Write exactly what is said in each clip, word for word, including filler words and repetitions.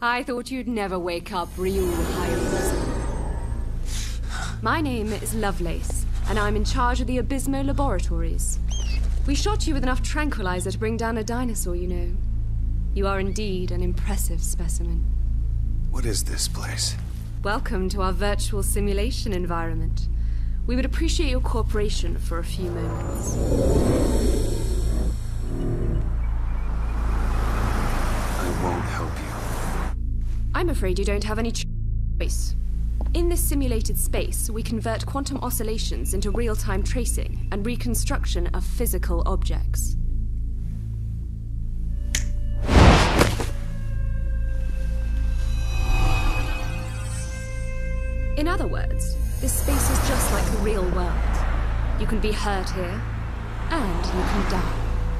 I thought you'd never wake up, Ryu Hayabusa. My name is Lovelace, and I'm in charge of the Abysmo Laboratories. We shot you with enough tranquilizer to bring down a dinosaur, you know. You are indeed an impressive specimen. What is this place? Welcome to our virtual simulation environment. We would appreciate your cooperation for a few moments. I won't help you. I'm afraid you don't have any choice. In this simulated space, we convert quantum oscillations into real-time tracing and reconstruction of physical objects. In other words, this space is just like the real world. You can be hurt here, and you can die.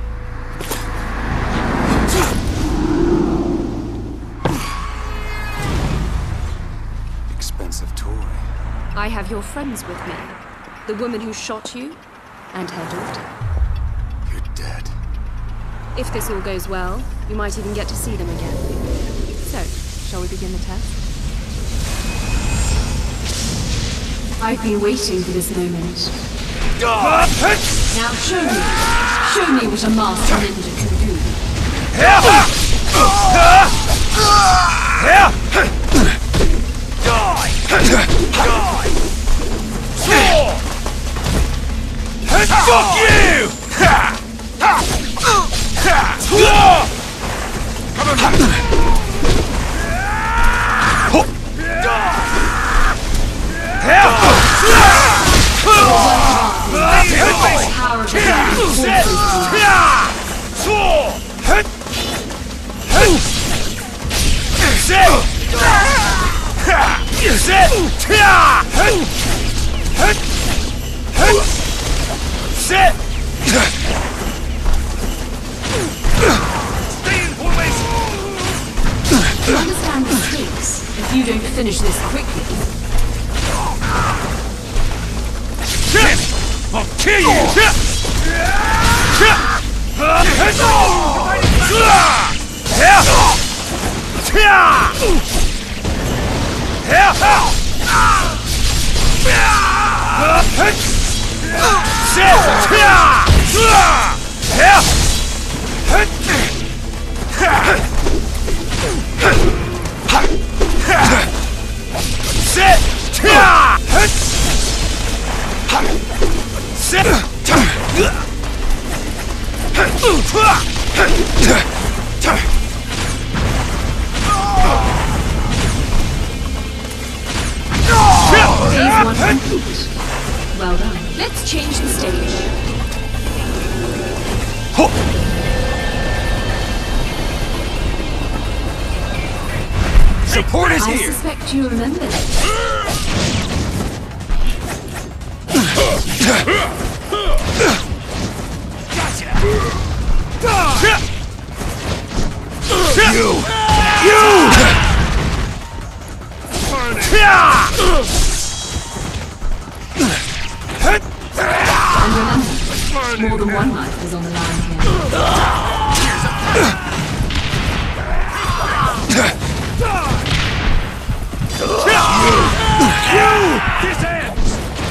Expensive toy. I have your friends with me. The woman who shot you, and her daughter. You're dead. If this all goes well, you might even get to see them again. So, shall we begin the test? I've been waiting for this moment. Now show me. Show me what a master ninja can do. Fuck you! You understand the stakes if you don't finish this quickly. I'll kill you! Phase one complete. Well done. Let's change the stage. Support is I here! suspect you remember this. You! You! And remember, more than one life is on the line here. You! This ends!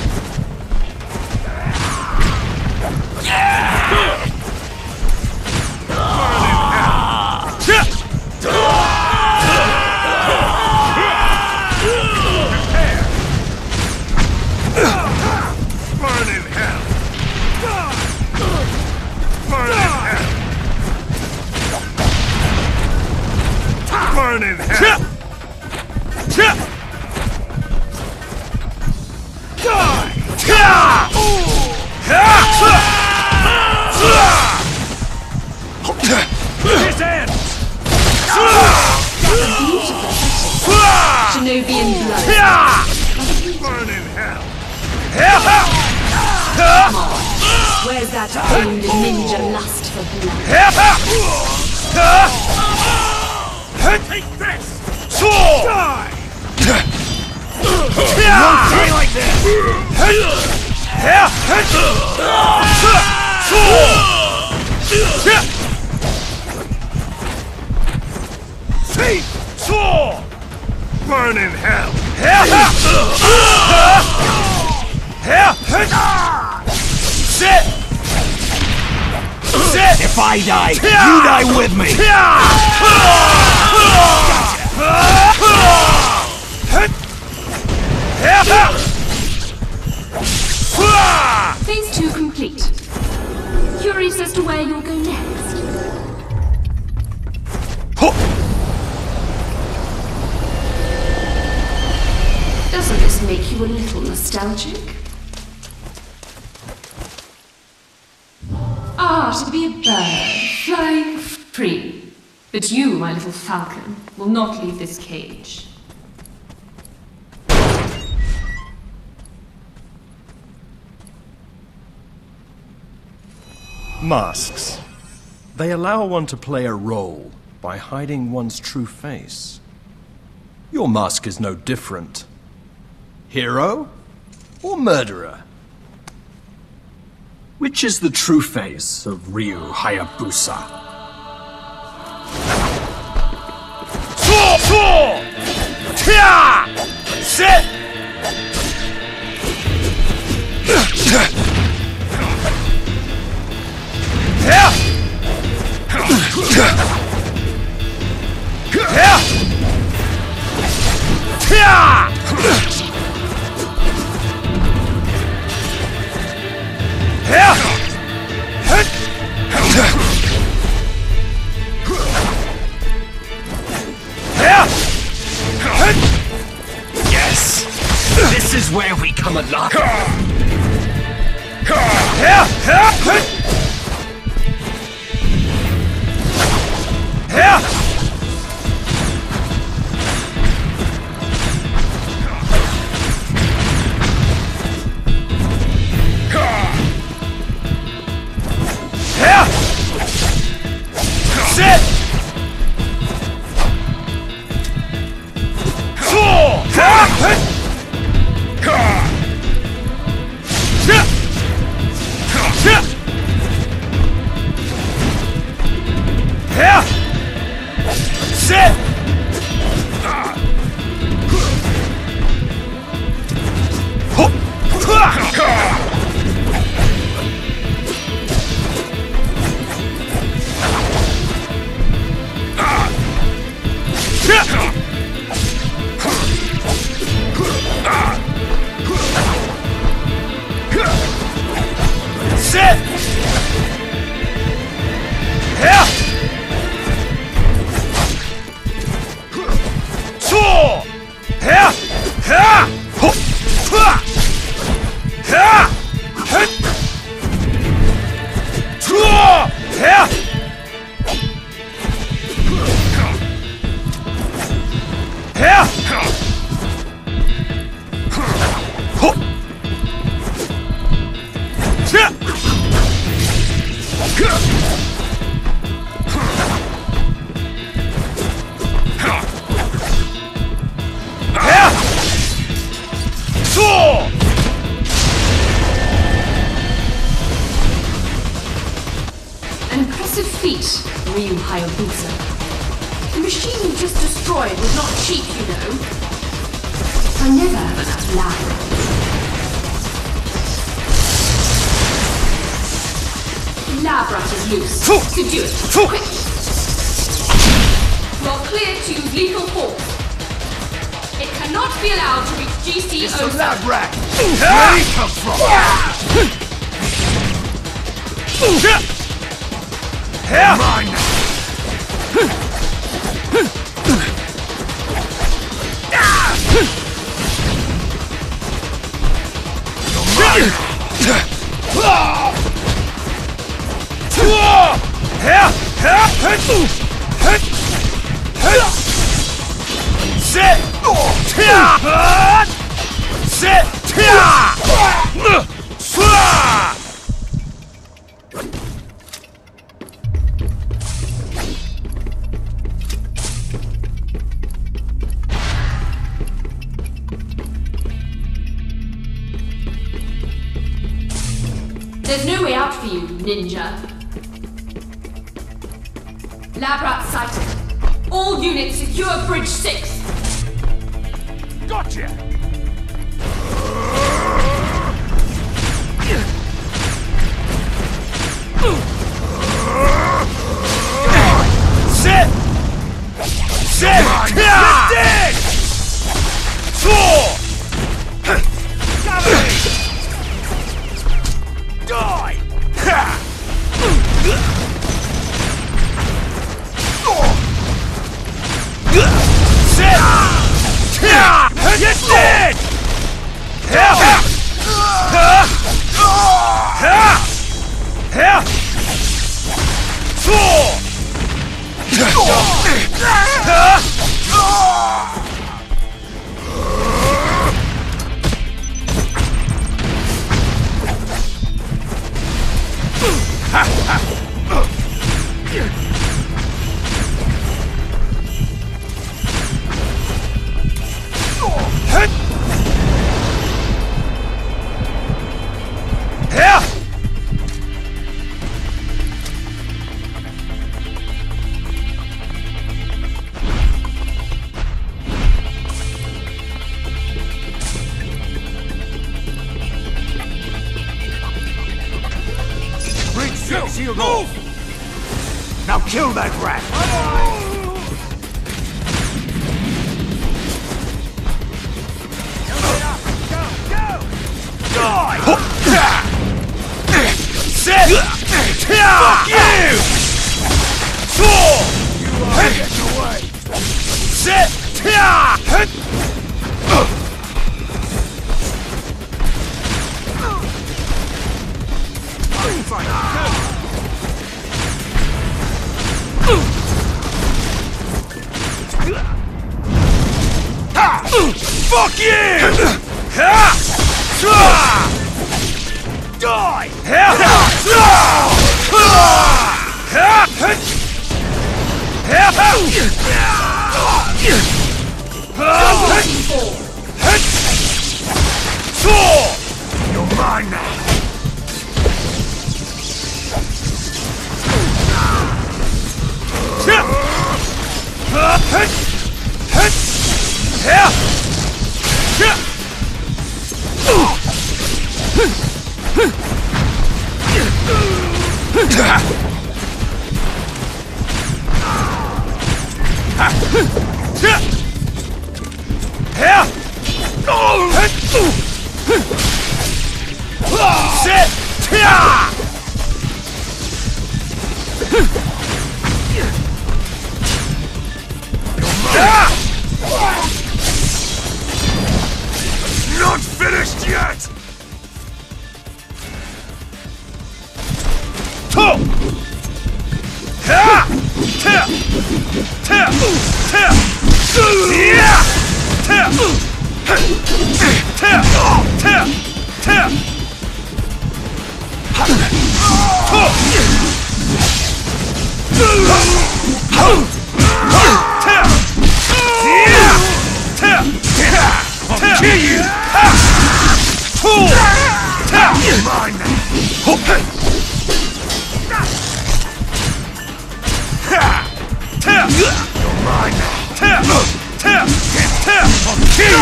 Burn in hell! Burn in hell! Burn in hell! This ends! Shinobi in blood. Burn in hell! Where's that old ninja lust for blood? Take this! Die! Won't die like this! Teeth! Sword! burn in hell! Sit! Sit! If I die, you die with me! Phase two complete. Curious as to where you'll go next. Doesn't this make you a little nostalgic? Ah, to be a bird, flying free. But you, my little falcon, will not leave this cage. Masks. They allow one to play a role by hiding one's true face. Your mask is no different. Hero or murderer? Which is the true face of Ryu Hayabusa? Four, four! Tia! Sit! Yeah! Yeah! Tia! Yes! This is where we come alive! Sit! An impressive feat, Ryu Hayabusa. The machine you just destroyed was not cheap, you know. I never have enough land. Labrat is loose. Subdue it. Quick! You're clear to use lethal force. It cannot be allowed to reach G C O. It's the Labrat! Where he come from? Mine! Sit! Sit! There's no way out for you, ninja. Labrat sighted. All units secure Bridge six. Gotcha! Sit! Sit! You're dead! Four! Die! Sit! You're dead! Four! Shield off! Now kill that rat! Go! Go! Die! Set! Fuck you! Four! You are getting away! Set! Fight! Fuck you! Die! You're mine now! Not finished yet! I'll kill you! You're mine now! You're mine now! I'll kill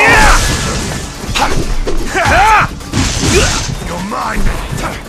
you! You're mine now!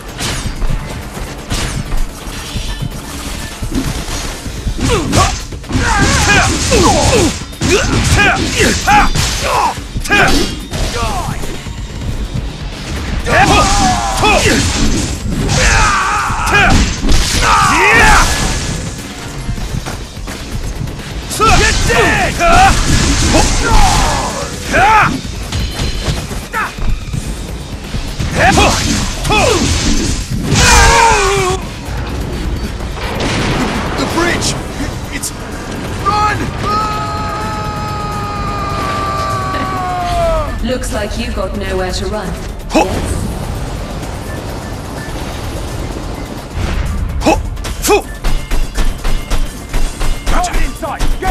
The bridge! It's... Run! Looks like you've got nowhere to run. Got it inside! Go!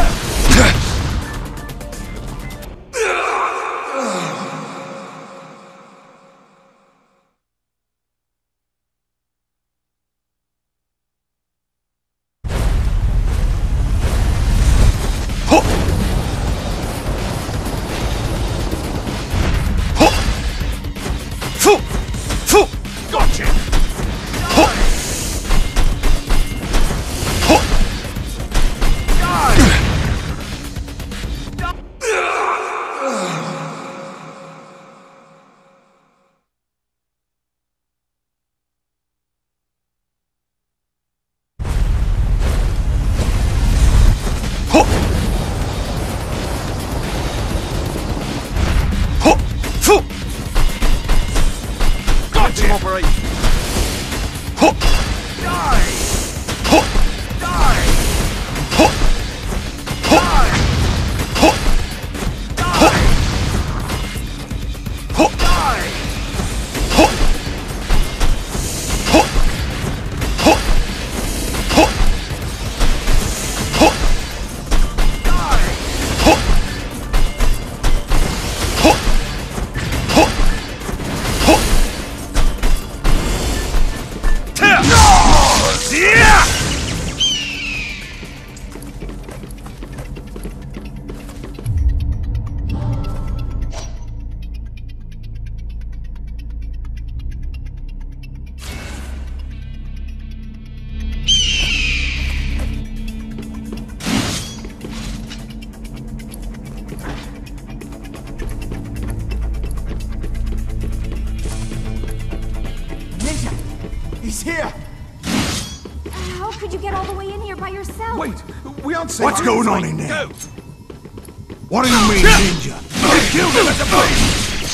could you get all the way in here by yourself? Wait, we aren't safe. What's going on in there? Go. What do you mean, ninja? I killed him at the base.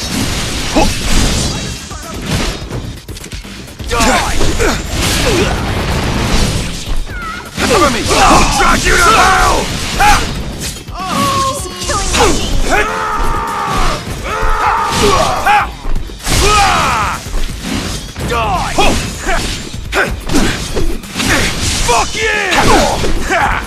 Die! Cover me! I'll drag you to hell! Just a killing machine! Die! Fuck you!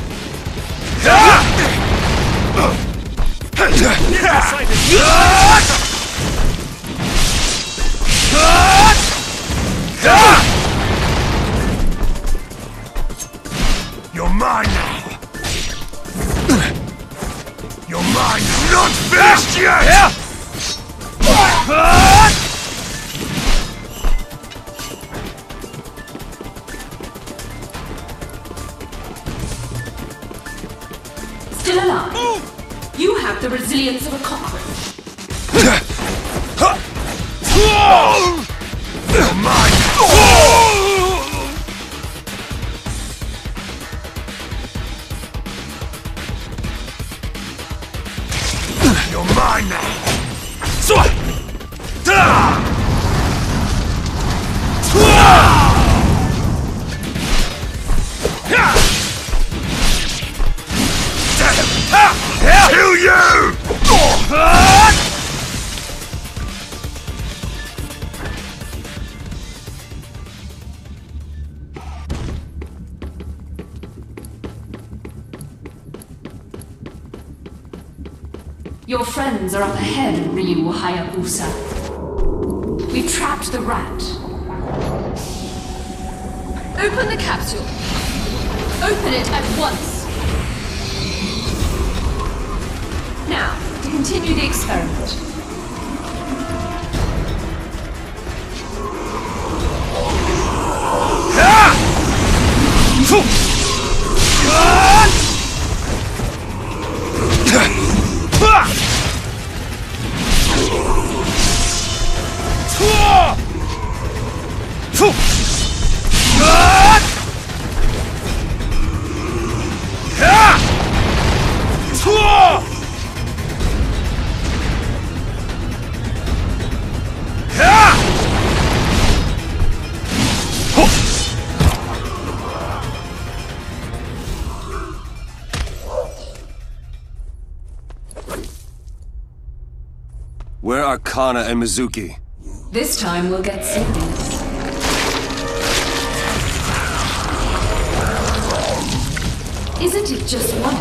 You're mine now. You're mine now. Not finished yet! Still alive? You have the resilience of a cockroach. You're mine now. You're mine now. Kill you! Your friends are up ahead, Ryu Hayabusa. We've trapped the rat. Open the capsule. Open it at once. Now, to continue the experiment. Where are Kana and Mizuki? This time we'll get serious. Isn't it just one?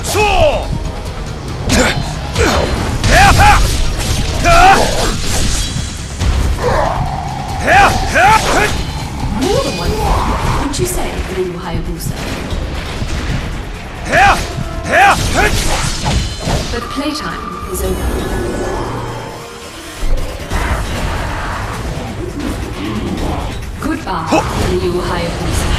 More than one thing, would you say, Ryu Hayabusa? But playtime is over. Goodbye, Ryu Hayabusa.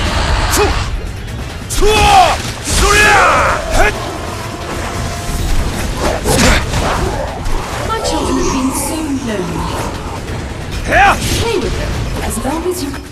My children have been so lonely. Play with them as long as you can.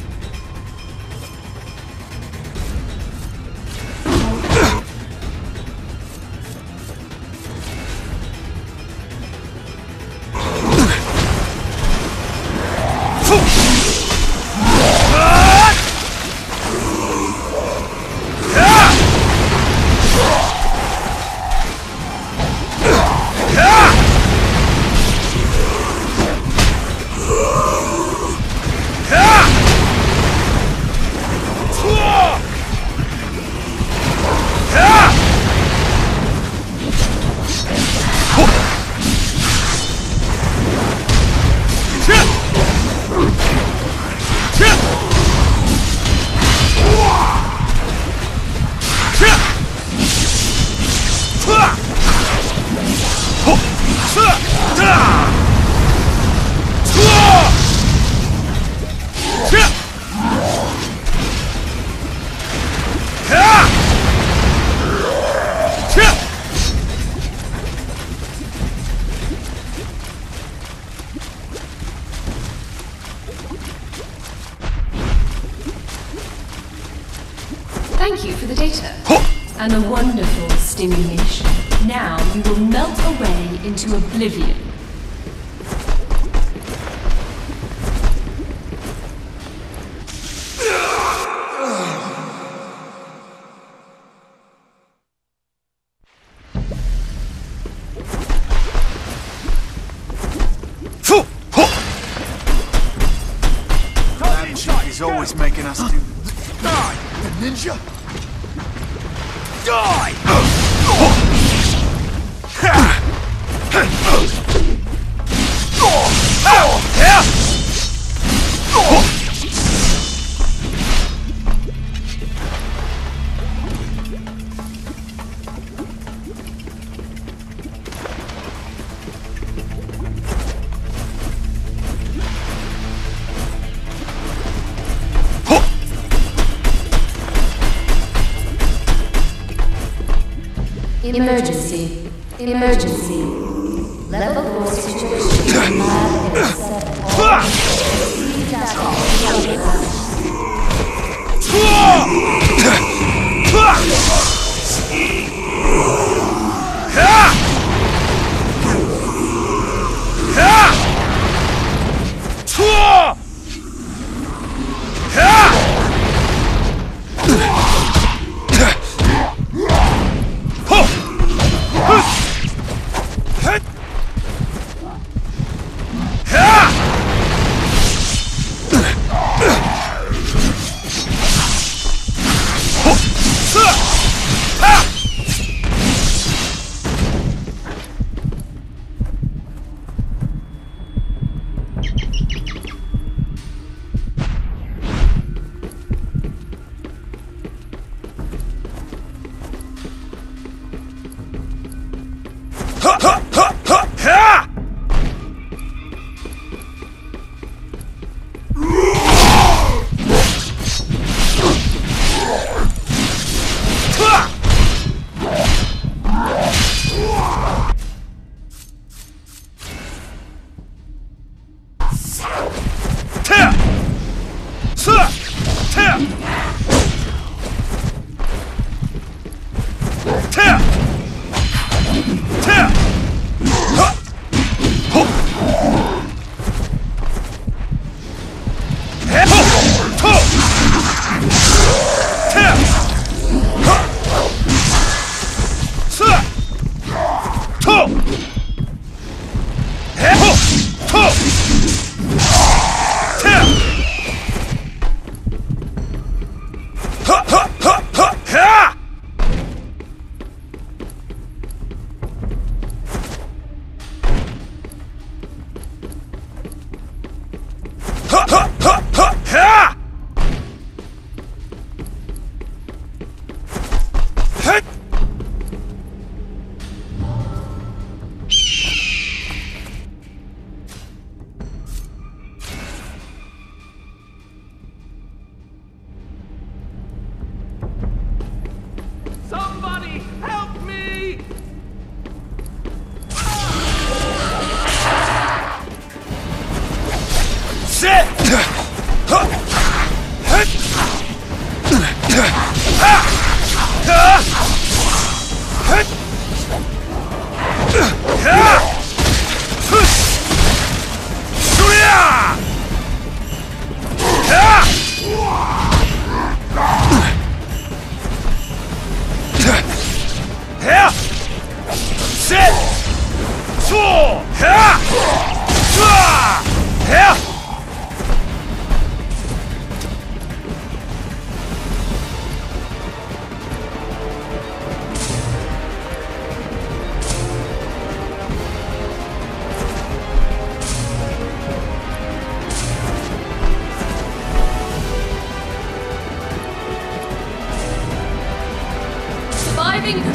Thank you for the data. And the wonderful stimulation. Now you will melt away into oblivion. He's always making us do... Die! The ninja! Die! Emergency. Emergency. Level four situation. Lab at seven. Please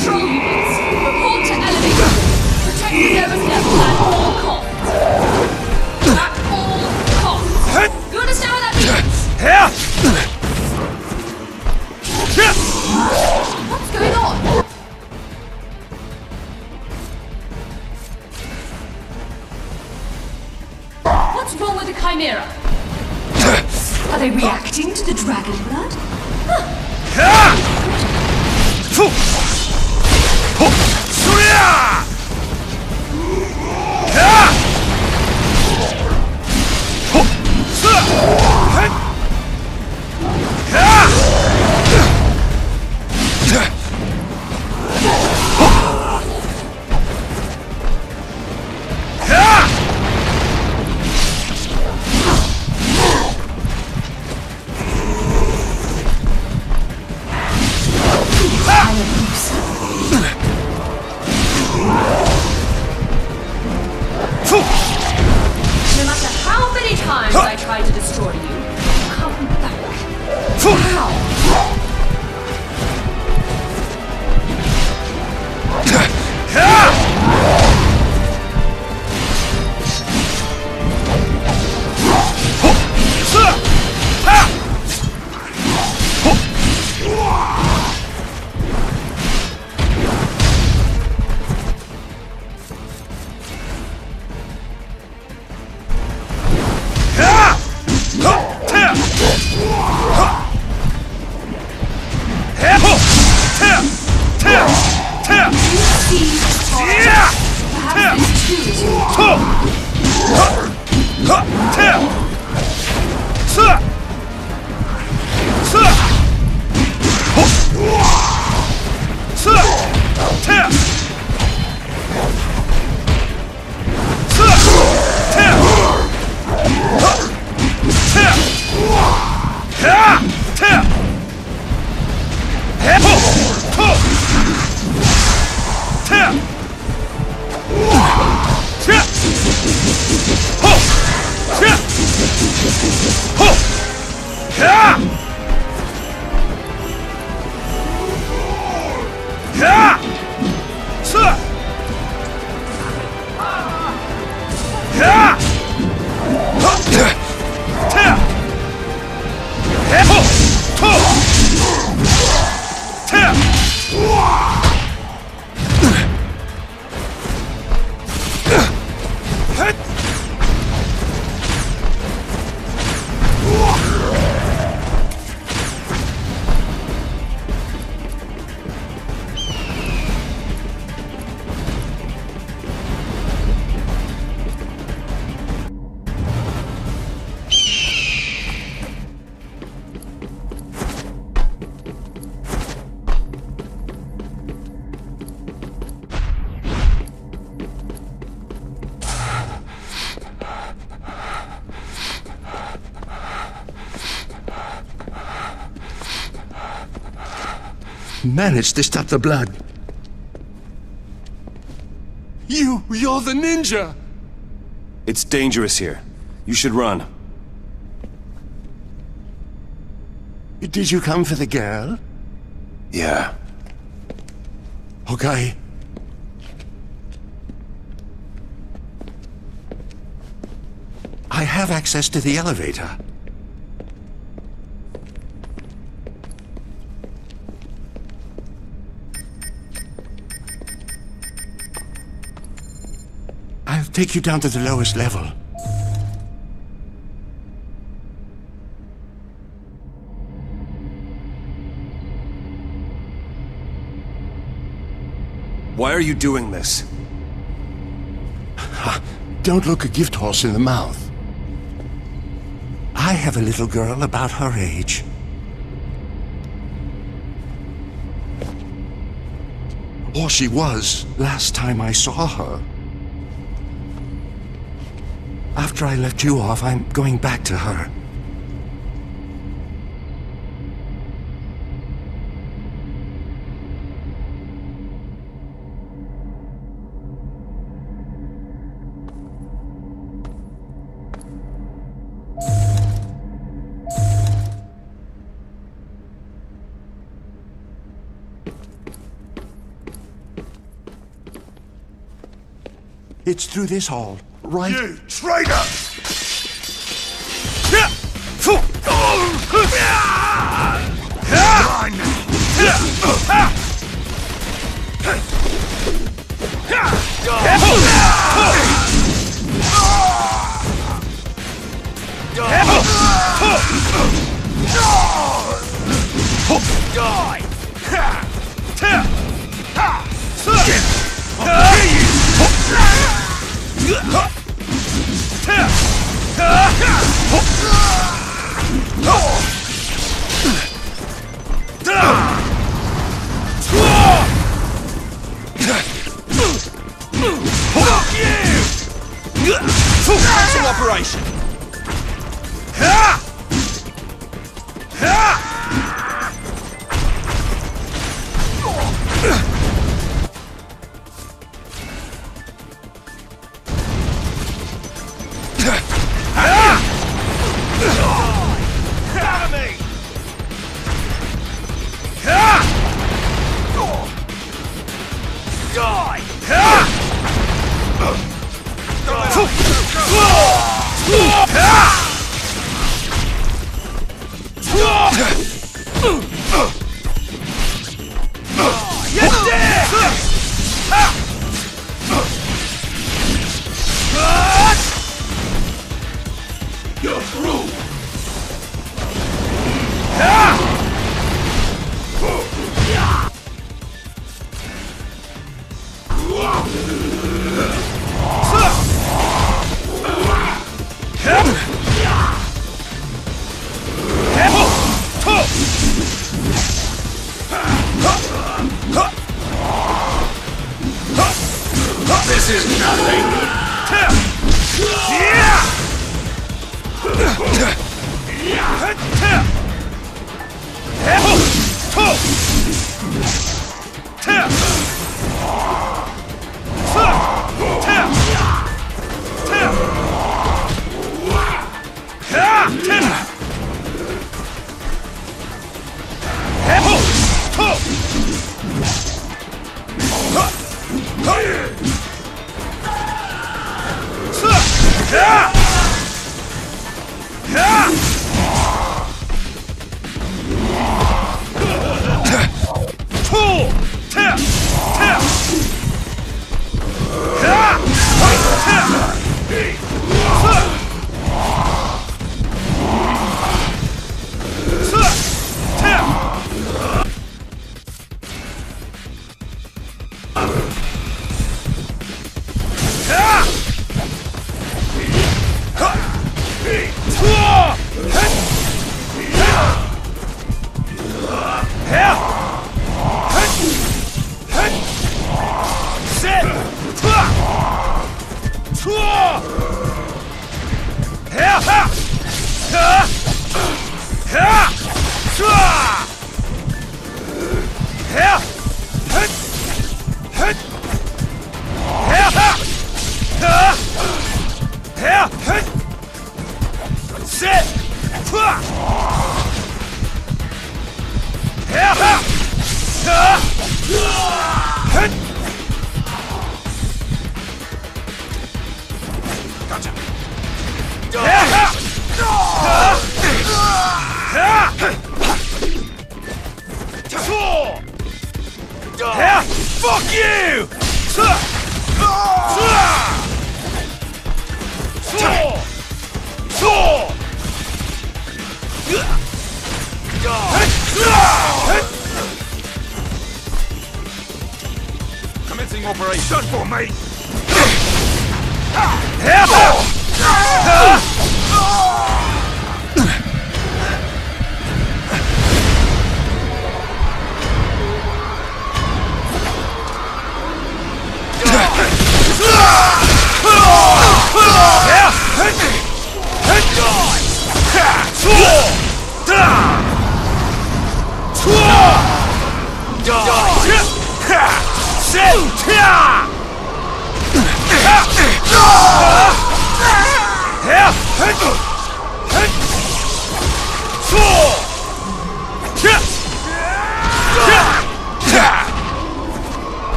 Patrol units, report to elevator. Protect the lowest level at all costs. At all costs. You understand what that means? What's going on? What's wrong with the Chimera? Are they reacting to the dragon blood? No matter how many times I try to destroy you, come back. How? Managed to stop the blood. You, you're the ninja! It's dangerous here. You should run. Did you come for the girl? Yeah. Okay. I have access to the elevator. I'll take you down to the lowest level. Why are you doing this? Don't look a gift horse in the mouth. I have a little girl about her age. Or she was last time I saw her. After I left you off, I'm going back to her. It's through this hall, right? You traitor! Cancel operation! This is nothing! Fuck you! Commencing operation. Done for, mate!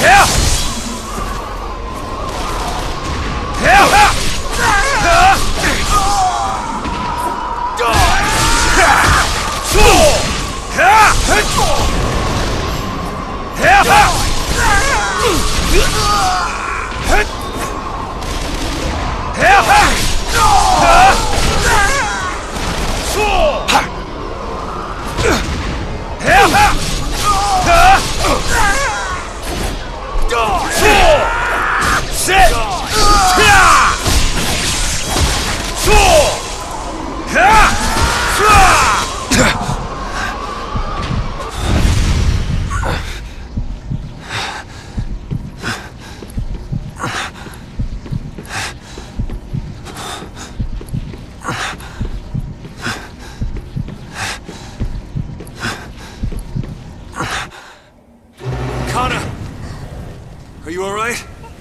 Are you alright?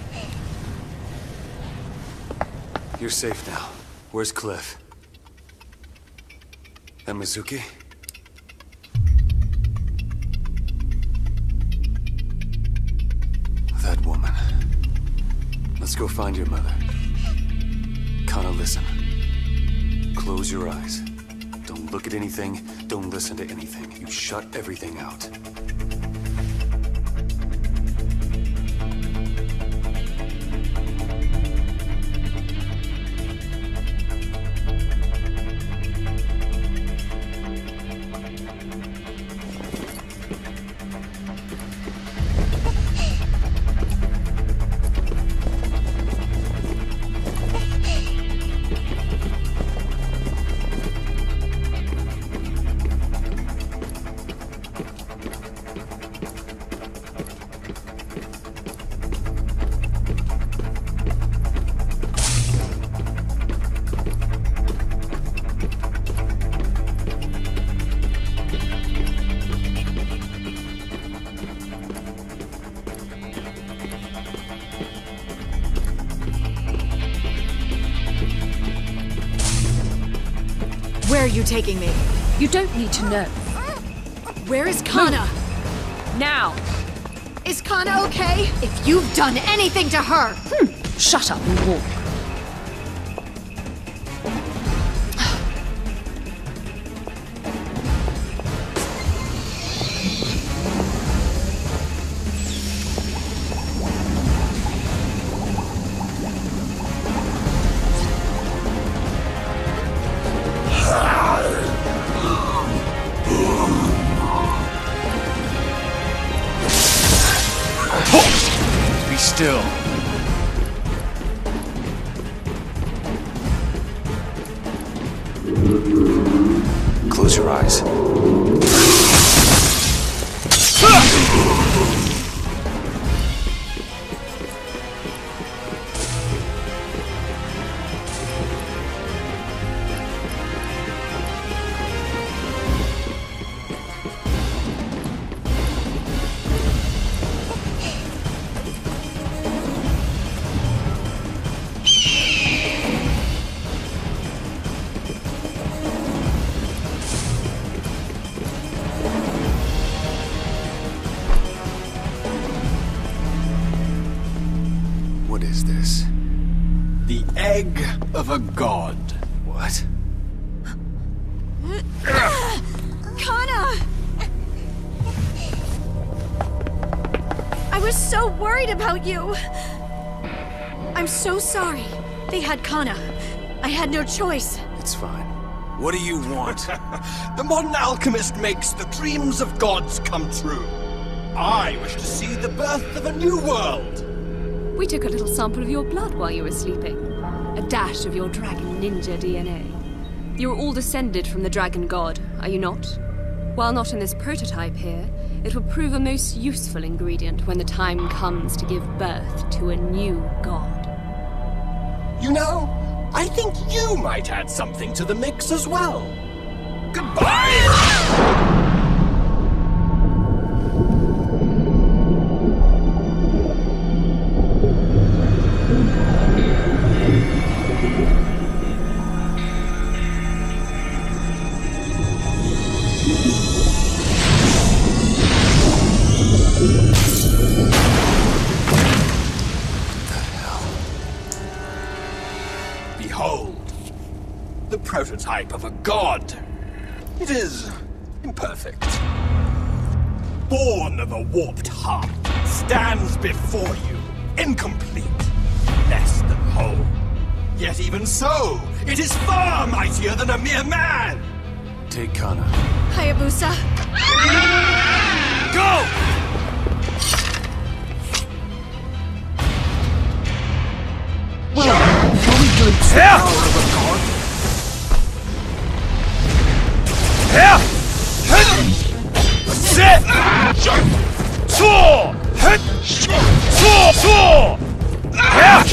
You're safe now. Where's Cliff? And Mizuki? That woman. Let's go find your mother. Kana, listen. Close your eyes. Don't look at anything. Don't listen to anything. You shut everything out. Where are you taking me? You don't need to know. Where is Kana? Now! Is Kana okay? If you've done anything to her! Hmm. Shut up and walk. Be still. Close your eyes. What is this? The egg of a god. What? Kana! I was so worried about you! I'm so sorry. They had Kana. I had no choice. It's fine. What do you want? The modern alchemist makes the dreams of gods come true. I wish to see the birth of a new world. We took a little sample of your blood while you were sleeping. A dash of your dragon ninja D N A. You're all descended from the dragon god, are you not? While not in this prototype here, it will prove a most useful ingredient when the time comes to give birth to a new god. You know, I think you might add something to the mix as well. Goodbye! prototype of a god. It is imperfect. Born of a warped heart, stands before you, incomplete, less than whole. Yet even so, it is far mightier than a mere man! Take Kana. Hayabusa. Go! Shall we glimpse the Here! power of a god? Here! Sit! Sword! Sword! Sword! Here!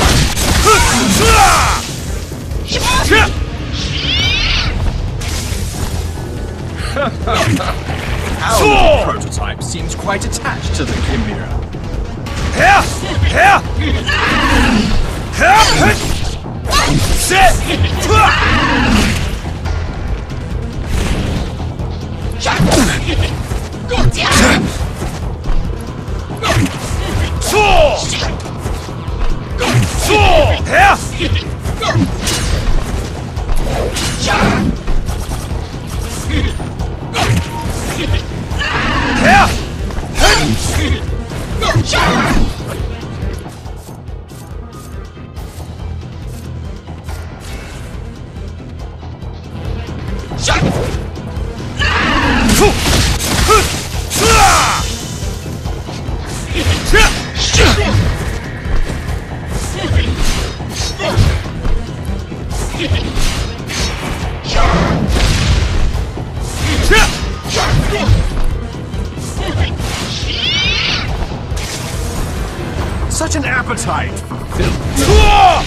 Our prototype seems quite attached to the Chimera. Here! Here! Here! Sit! Sword! Sword! Here! Such an appetite for filth.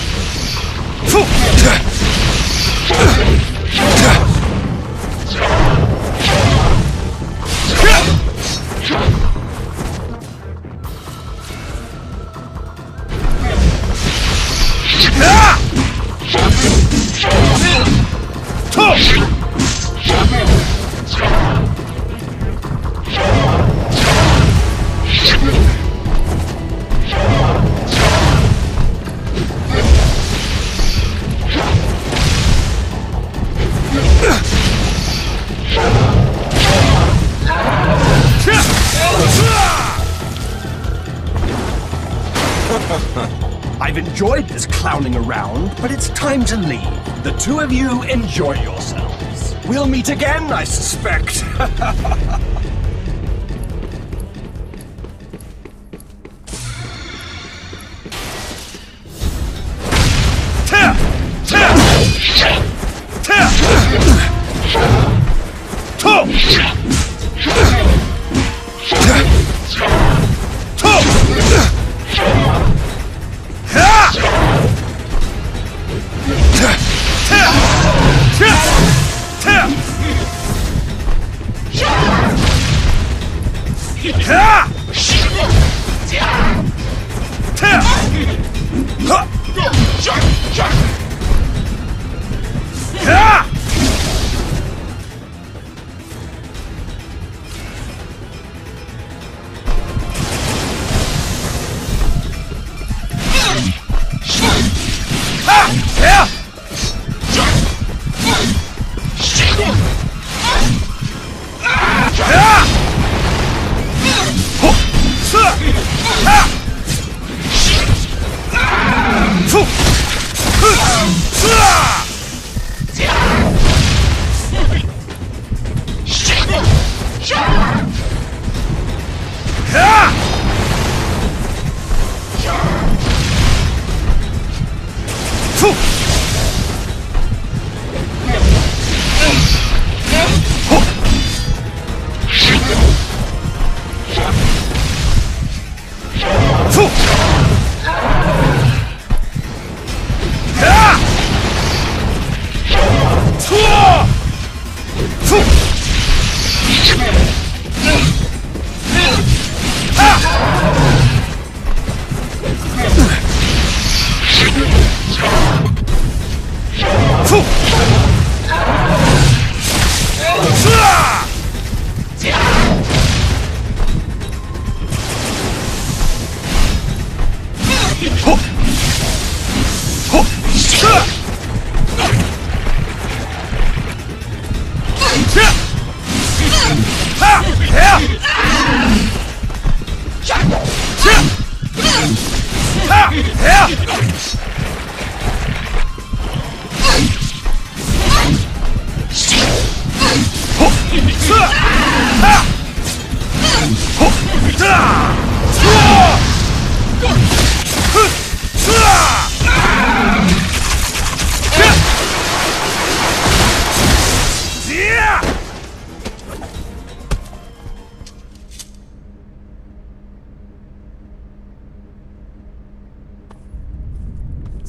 I've enjoyed this clowning around, but it's time to leave. The two of you enjoy yourselves. We'll meet again, I suspect.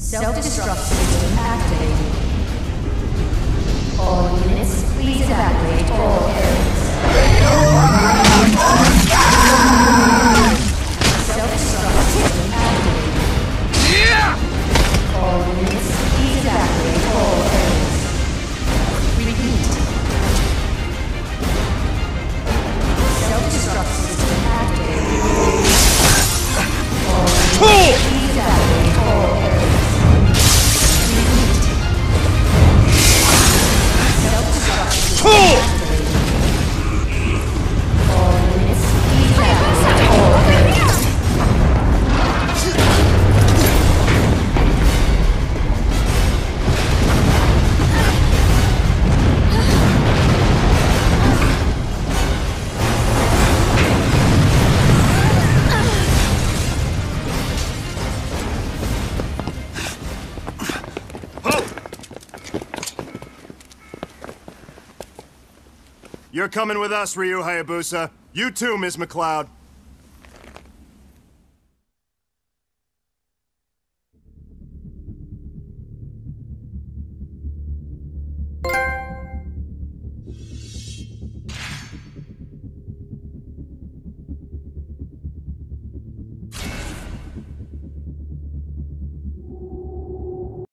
Self-destruct system activated. All units, please evacuate all areas. Self-destruct system activated. All units, please evacuate all areas. Repeat. Self-destruct system activated. All units, please evacuate all areas. Repeat. Self-destruct system activated. All units, please evacuate all areas. You're coming with us, Ryu Hayabusa. You too, Miss McLeod.